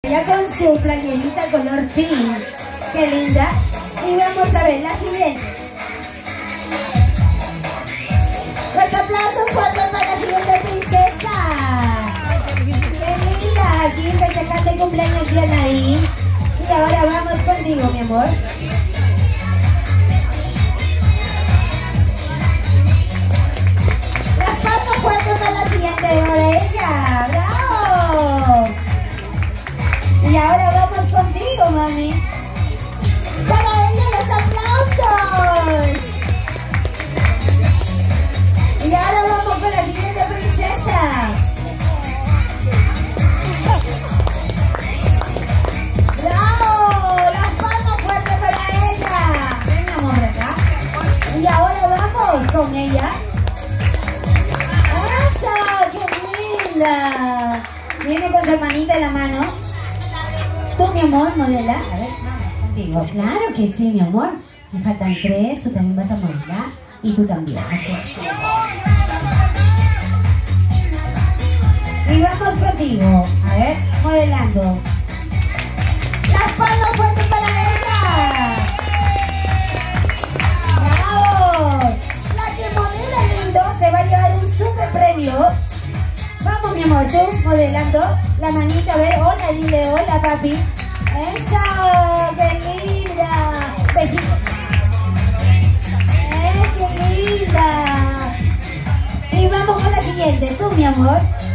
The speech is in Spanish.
Ya con su playerita color pink. Qué linda. Y vamos a ver la siguiente. Los aplausos fuertes para la siguiente princesa. Qué linda. Aquí festejando el cumpleaños de Anaí. Y ahora vamos contigo, mi amor. Las palmas fuertes para la siguiente. Ahora ella. ¡Bravo! Y ahora vamos contigo, mami. Para ella los aplausos. Y ahora vamos con la siguiente princesa. ¡Bravo! Las palmas fuertes para ella. Ven, mi amor, acá. Y ahora vamos con ella. ¡Eso! ¡Qué linda! Viene con su hermanita en la mano. Tú, mi amor, modela. A ver, vamos contigo. Claro que sí, mi amor. Me faltan 3, tú también vas a modelar. Y tú también. Y vamos contigo. A ver, modelando. Las palmas fuertes para ella. ¡Bravo! La que modela lindo se va a llevar un super premio. Vamos, mi amor, tú modelando. La manita, a ver, hola, dile hola, papi. ¡Eso! ¡Qué linda! Besito. ¡Qué linda! Y vamos con la siguiente, tú, mi amor.